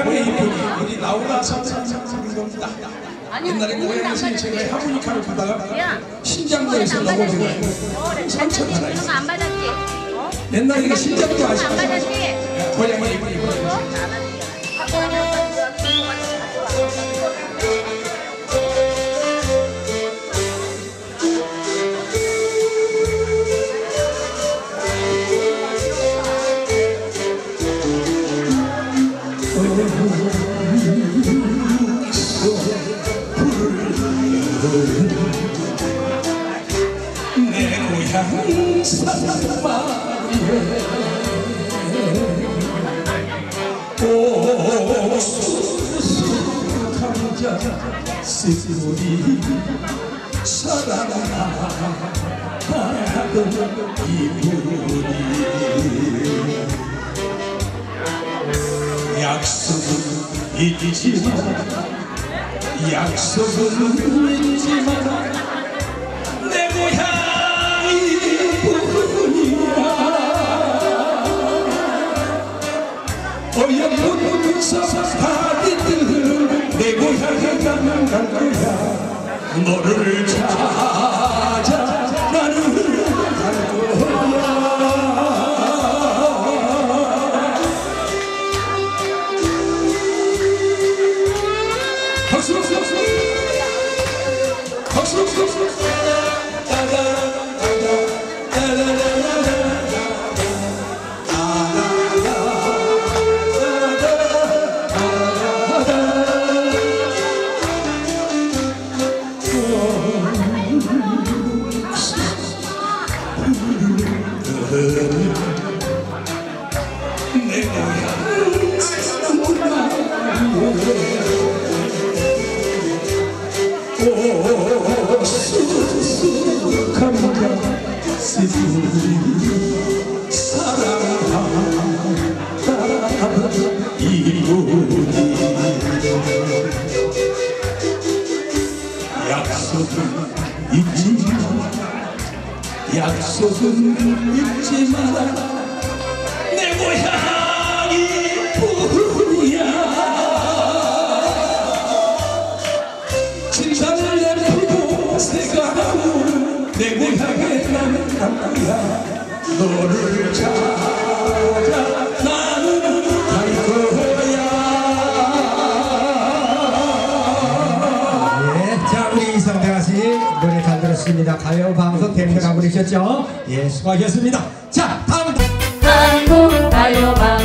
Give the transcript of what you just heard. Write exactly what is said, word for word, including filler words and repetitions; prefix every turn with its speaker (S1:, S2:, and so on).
S1: 고향의 이쁜이 우리 라우라 선생님 겁니다. 옛날에 고향에서 제가 하모니카를 부다가 신장도에서 넘어지고 상처가 하나 있어요.
S2: 안 받았지?
S1: 옛날에 신장도 아시죠?
S2: 안 받았지?
S1: 고향의 이쁜이 내 고향 산마루에 옥수수 감자 씨뿌리 사랑하던 이분이 약속은 잊지 마라 약속은 잊지 마라 내 고향이 뿐이야 어여쁜 서사디들 내 고향에 가면 갈 거야 너를 찾아 나는 갈 거야 박수 박수 박수 박수 박수 박수 내 고향 옥수수 감자 씨뿌리 사랑하던 이분이 약속은 잊지 마라 약속은 잊지 마라 내 고향이 뿐이야 진산을 내리고 새가 나오는 내 고향에 나는 갈 거야 너를 찾아 나는 갈 거야.
S3: 예, 자 우리 이성대 가수 노래 잘 들었습니다. 가요방송 대표가 부르셨죠? 예, 수고하셨습니다. 자 다음은
S2: 한국 가요방